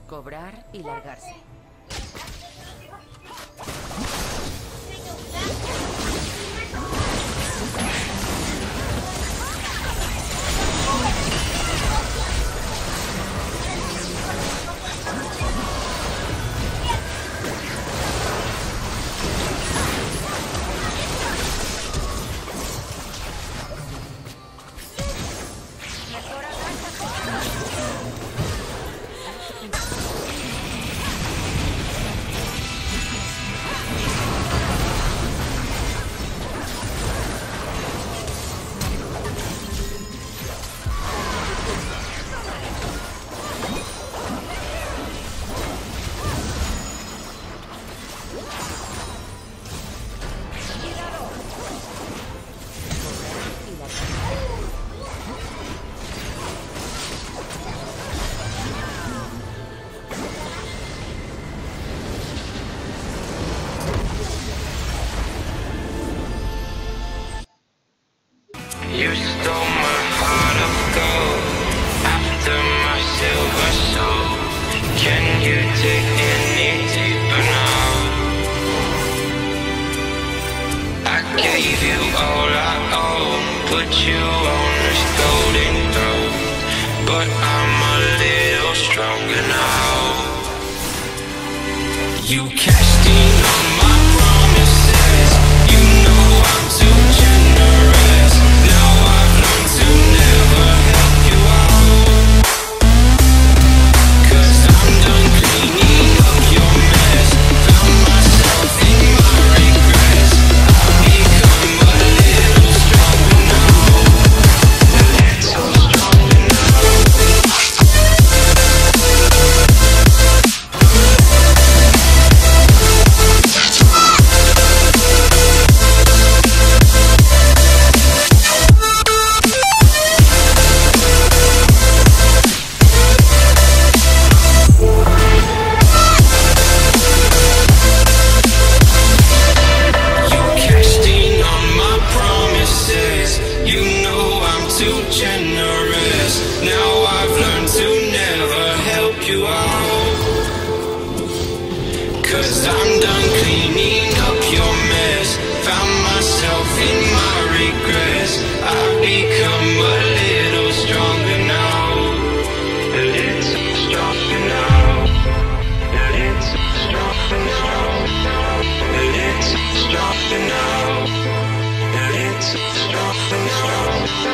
Cobrar y largarse. You stole my heart of gold after my silver soul. Can you dig any deeper now? I gave you all I own, put you on this golden throne, but I'm a little stronger now. You cashed in on my promises. You know I'm too generous. Now I've learned to never help you out, 'cause I'm done cleaning up your mess. Found myself in my regrets. I've become a little stronger now. A little stronger now. Too generous. Now I've learned to never help you out, 'cause I'm done cleaning up your mess. Found myself in my regrets. I've become a little stronger now. A little stronger now. A little stronger now. A little stronger now. A little stronger now.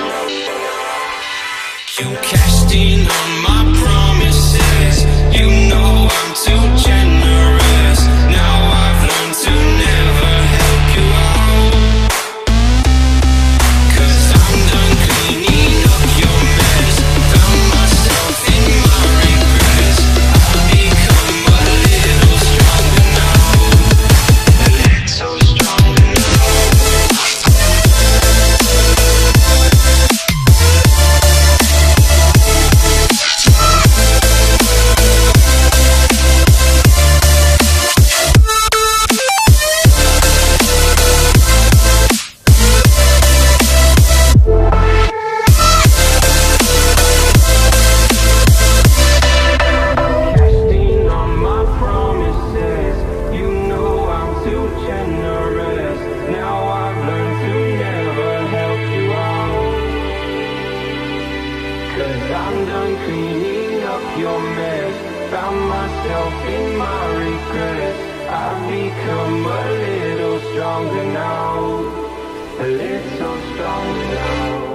You cashed in on my promises. You know I'm too generous. Now I've learned to never help you out, 'cause I'm done cleaning up your mess. Found myself in my regrets. I've become a little stronger now. A little stronger now. I'm done cleaning up your mess. Found myself in my regrets. I've become a little stronger now. A little stronger now.